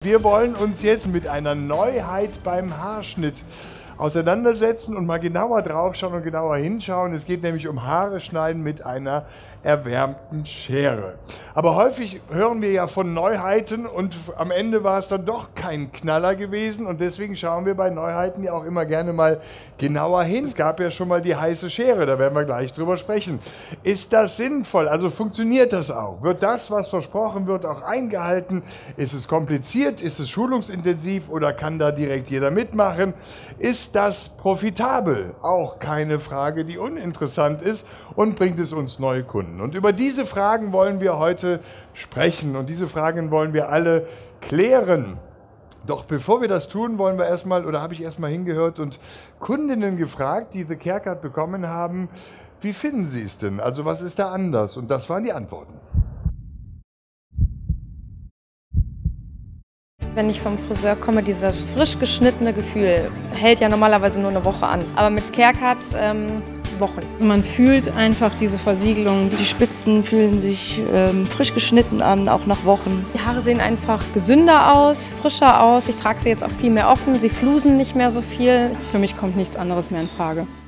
Wir wollen uns jetzt mit einer Neuheit beim Haarschnitt auseinandersetzen und mal genauer draufschauen und genauer hinschauen. Es geht nämlich um Haare schneiden mit einer erwärmten Schere. Aber häufig hören wir ja von Neuheiten und am Ende war es dann doch kein Knaller gewesen und deswegen schauen wir bei Neuheiten ja auch immer gerne mal genauer hin. Es gab ja schon mal die heiße Schere, da werden wir gleich drüber sprechen. Ist das sinnvoll? Also funktioniert das auch? Wird das, was versprochen wird, auch eingehalten? Ist es kompliziert? Ist es schulungsintensiv oder kann da direkt jeder mitmachen? Ist das profitabel? Auch keine Frage, die uninteressant ist und bringt es uns neue Kunden. Und über diese Fragen wollen wir heute sprechen und diese Fragen wollen wir alle klären. Doch bevor wir das tun, wollen wir erstmal, oder habe ich erstmal hingehört und Kundinnen gefragt, die The Care-Cut bekommen haben, wie finden sie es denn? Also was ist da anders? Und das waren die Antworten. Wenn ich vom Friseur komme, dieses frisch geschnittene Gefühl hält ja normalerweise nur eine Woche an. Aber mit Care-Cut Wochen. Man fühlt einfach diese Versiegelung. Die Spitzen fühlen sich frisch geschnitten an, auch nach Wochen. Die Haare sehen einfach gesünder aus, frischer aus. Ich trage sie jetzt auch viel mehr offen. Sie flusen nicht mehr so viel. Für mich kommt nichts anderes mehr in Frage.